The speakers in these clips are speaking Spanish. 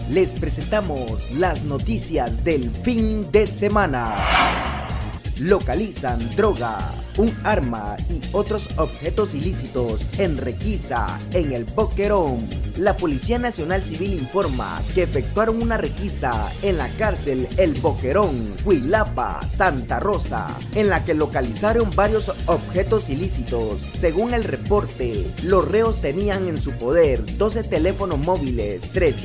Les presentamos las noticias del fin de semana. Localizan droga, un arma y otros objetos ilícitos en requisa en el Boquerón. La Policía Nacional Civil informa que efectuaron una requisa en la cárcel El Boquerón, Cuilapa, Santa Rosa, en la que localizaron varios objetos ilícitos. Según el reporte, los reos tenían en su poder 12 teléfonos móviles,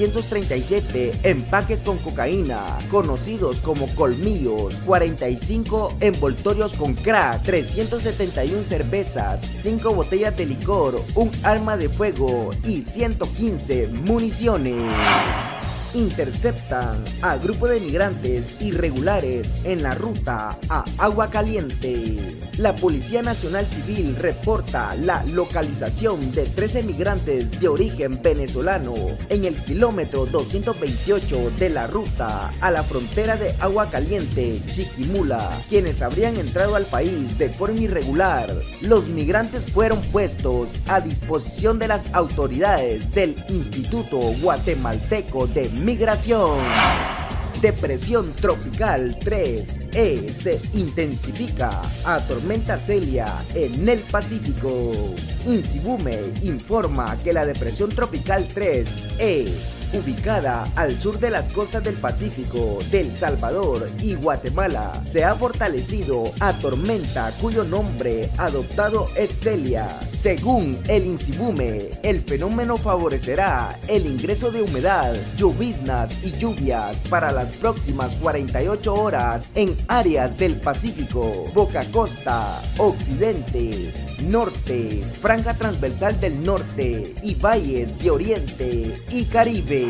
337 empaques con cocaína, conocidos como colmillos, 45 envoltorios con crack, 371 cervezas, 5 botellas de licor, un arma de fuego y 115 municiones. Interceptan a grupo de migrantes irregulares en la ruta a Agua Caliente. La Policía Nacional Civil reporta la localización de 13 migrantes de origen venezolano en el kilómetro 228 de la ruta a la frontera de Agua Caliente, Chiquimula, quienes habrían entrado al país de forma irregular. Los migrantes fueron puestos a disposición de las autoridades del Instituto Guatemalteco de Migración. Depresión tropical 3E se intensifica a tormenta Celia en el Pacífico. INSIBUME informa que la depresión tropical 3E, ubicada al sur de las costas del Pacífico, del Salvador y Guatemala, se ha fortalecido a tormenta cuyo nombre adoptado es Celia. Según el INSIBUME, el fenómeno favorecerá el ingreso de humedad, lloviznas y lluvias para las próximas 48 horas en áreas del Pacífico, Boca Costa, Occidente, Norte, Franja Transversal del Norte y valles de Oriente y Caribe.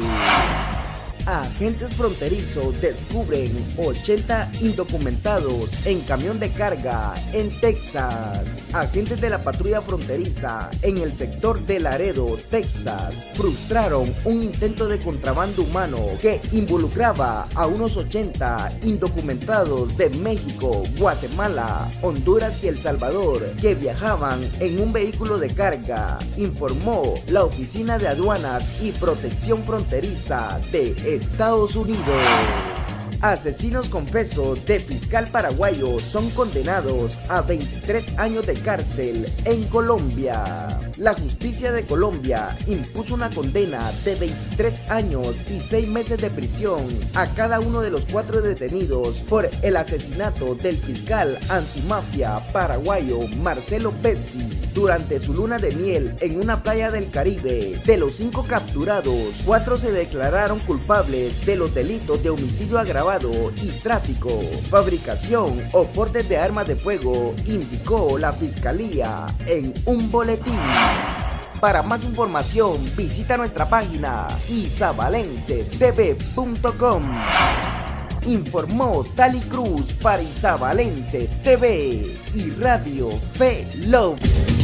Agentes fronterizos descubren 80 indocumentados en camión de carga en Texas. Agentes de la patrulla fronteriza en el sector de Laredo, Texas, frustraron un intento de contrabando humano que involucraba a unos 80 indocumentados de México, Guatemala, Honduras y El Salvador que viajaban en un vehículo de carga, informó la Oficina de Aduanas y Protección Fronteriza de Estados Unidos. Asesinos confesos de fiscal paraguayo son condenados a 23 años de cárcel en Colombia. La justicia de Colombia impuso una condena de 23 años y 6 meses de prisión a cada uno de los 4 detenidos por el asesinato del fiscal antimafia paraguayo Marcelo Pezzi durante su luna de miel en una playa del Caribe. De los 5 capturados, 4 se declararon culpables de los delitos de homicidio agravado y tráfico, fabricación o porte de armas de fuego, indicó la fiscalía en un boletín. Para más información, visita nuestra página isabalencetv.com. Informó Tali Cruz para Isabalense TV y Radio Fe Love.